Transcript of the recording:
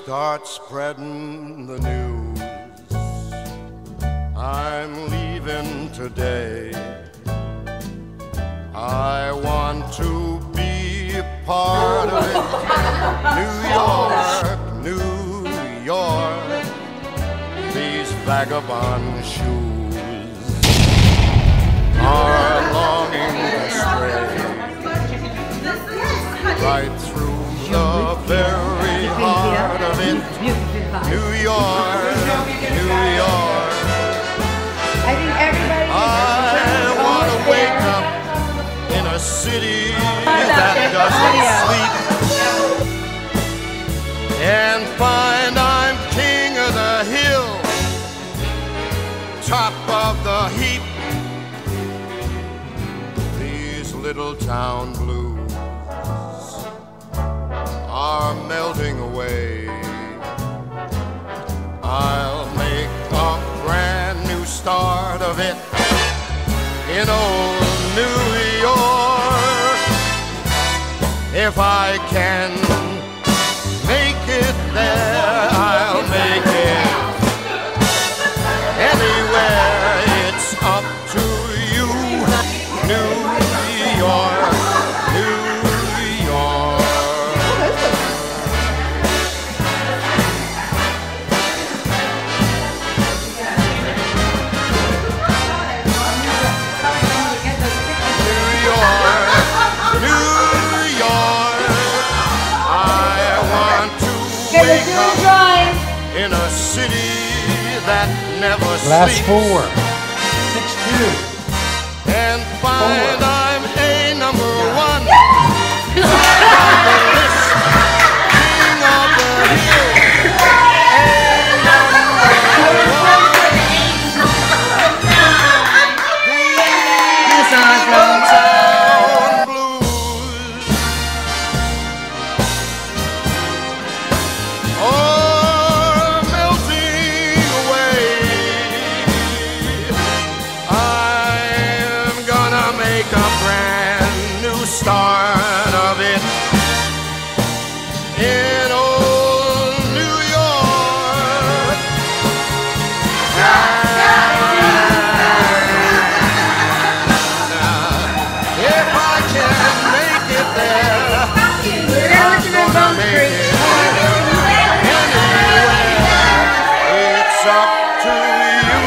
start spreading the news. I'm leaving today. I want to be a part of it. New York, New York, these vagabond shoes are longing to stray right through the very heart of it. New York, New York. I think everybody I want to wake up in a city that doesn't sleep and find I'm king of the hill, top of the heap. These little town blues are melting away. I'll make a brand new start of it in old New York. If I can make it there, I'll make it anywhere. It's up to you, New York, New York. Wake up in a city that never Last sleeps. 4. 6-2. And find I'm a number one. King of the hill. That's awesome. Town blues. Oh, melting away. I'm gonna make a brand new start of it in old New York. If I can make it there, I'm gonna make it anywhere. It's up to you.